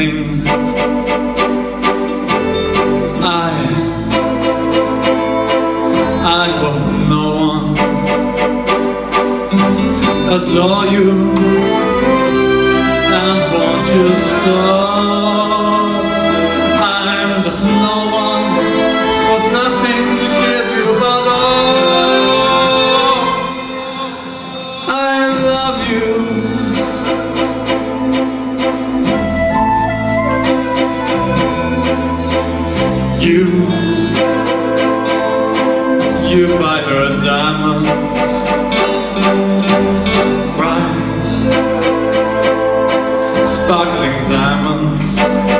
nothing. I love no one. Adore you and want you so. I'm just no one with nothing to give you but all. I love you. You buy her diamonds, bright, sparkling diamonds.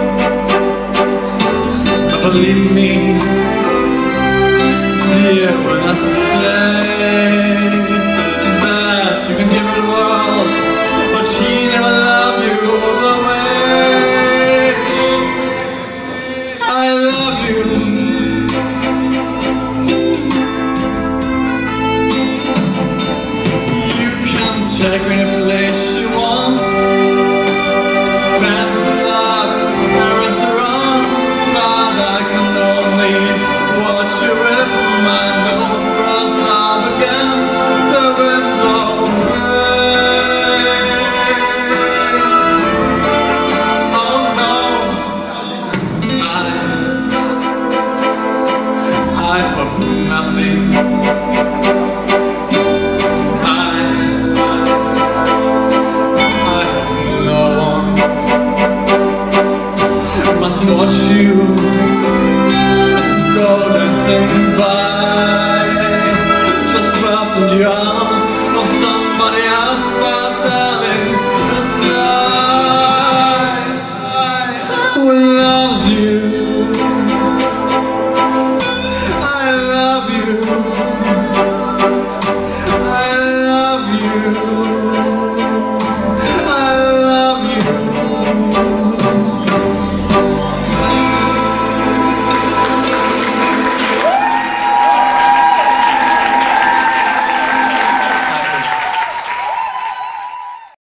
Believe me, dear, when I say that you can give her the world, but she never loved you the way I love you. Take me any place she wants, to fancy clubs and restaurants, but I can only watch you with my nose crossed up against the window pane. Oh no, I hope nothing. Watch you go dancing by, just wrapped in the arms of somebody else, but